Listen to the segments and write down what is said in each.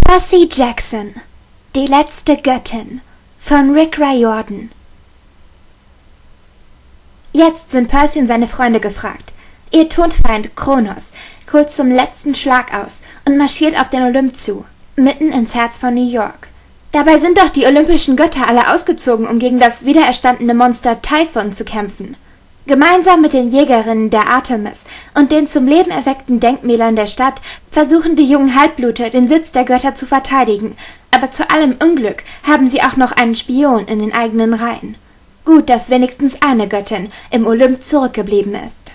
Percy Jackson, die letzte Göttin von Rick Riordan. Jetzt sind Percy und seine Freunde gefragt. Ihr Todfeind Kronos holt zum letzten Schlag aus und marschiert auf den Olymp zu, mitten ins Herz von New York. Dabei sind doch die olympischen Götter alle ausgezogen, um gegen das wiedererstandene Monster Typhon zu kämpfen. Gemeinsam mit den Jägerinnen der Artemis und den zum Leben erweckten Denkmälern der Stadt versuchen die jungen Halbblüter, den Sitz der Götter zu verteidigen, aber zu allem Unglück haben sie auch noch einen Spion in den eigenen Reihen. Gut, dass wenigstens eine Göttin im Olymp zurückgeblieben ist.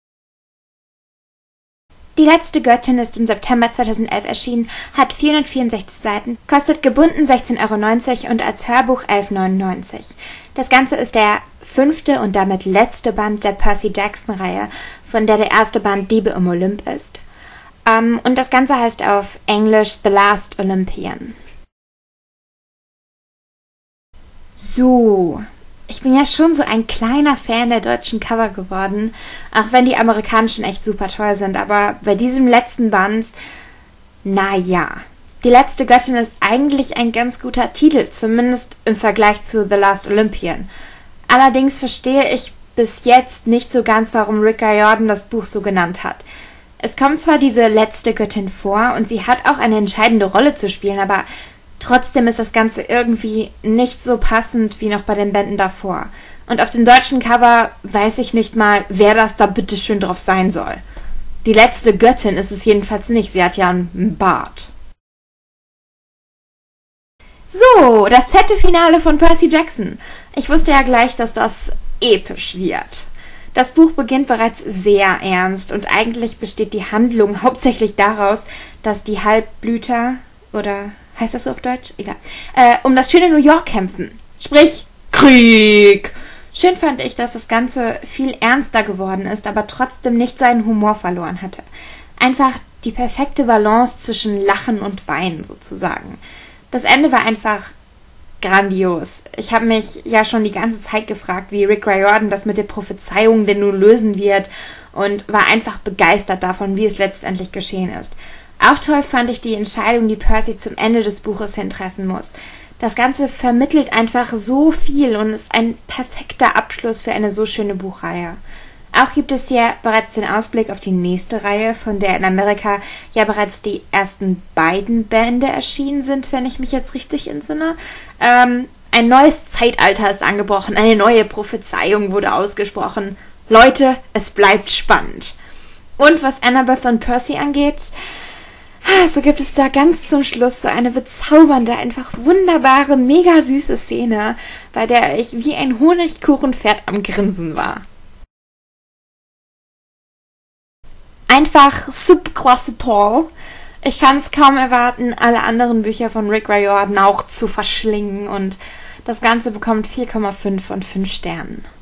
Die letzte Göttin ist im September 2011 erschienen, hat 464 Seiten, kostet gebunden 16,90 € und als Hörbuch 11,99 €. Das Ganze ist der 5. und damit letzte Band der Percy Jackson-Reihe, von der der erste Band Diebe im Olymp ist. Und das Ganze heißt auf Englisch The Last Olympian. So, ich bin ja schon so ein kleiner Fan der deutschen Cover geworden, auch wenn die amerikanischen echt super toll sind, aber bei diesem letzten Band, naja. Die letzte Göttin ist eigentlich ein ganz guter Titel, zumindest im Vergleich zu The Last Olympian. Allerdings verstehe ich bis jetzt nicht so ganz, warum Rick Riordan das Buch so genannt hat. Es kommt zwar diese letzte Göttin vor und sie hat auch eine entscheidende Rolle zu spielen, aber trotzdem ist das Ganze irgendwie nicht so passend wie noch bei den Bänden davor. Und auf dem deutschen Cover weiß ich nicht mal, wer das da bitteschön drauf sein soll. Die letzte Göttin ist es jedenfalls nicht, sie hat ja einen Bart. So, das fette Finale von Percy Jackson. Ich wusste ja gleich, dass das episch wird. Das Buch beginnt bereits sehr ernst und eigentlich besteht die Handlung hauptsächlich daraus, dass die Halbblüter, oder heißt das so auf Deutsch? Egal. Um das schöne New York kämpfen. Sprich, Krieg! Schön fand ich, dass das Ganze viel ernster geworden ist, aber trotzdem nicht seinen Humor verloren hatte. Einfach die perfekte Balance zwischen Lachen und Weinen sozusagen. Das Ende war einfach grandios. Ich habe mich ja schon die ganze Zeit gefragt, wie Rick Riordan das mit der Prophezeiung denn nun lösen wird und war einfach begeistert davon, wie es letztendlich geschehen ist. Auch toll fand ich die Entscheidung, die Percy zum Ende des Buches hin treffen muss. Das Ganze vermittelt einfach so viel und ist ein perfekter Abschluss für eine so schöne Buchreihe. Auch gibt es hier bereits den Ausblick auf die nächste Reihe, von der in Amerika ja bereits die ersten beiden Bände erschienen sind, wenn ich mich jetzt richtig entsinne. Ein neues Zeitalter ist angebrochen, eine neue Prophezeiung wurde ausgesprochen. Leute, es bleibt spannend. Und was Annabeth und Percy angeht, so gibt es da ganz zum Schluss so eine bezaubernde, einfach wunderbare, mega süße Szene, bei der ich wie ein Honigkuchenpferd am Grinsen war. Einfach superklasse toll. Ich kann es kaum erwarten, alle anderen Bücher von Rick Riordan auch zu verschlingen und das Ganze bekommt 4,5 von 5 Sternen.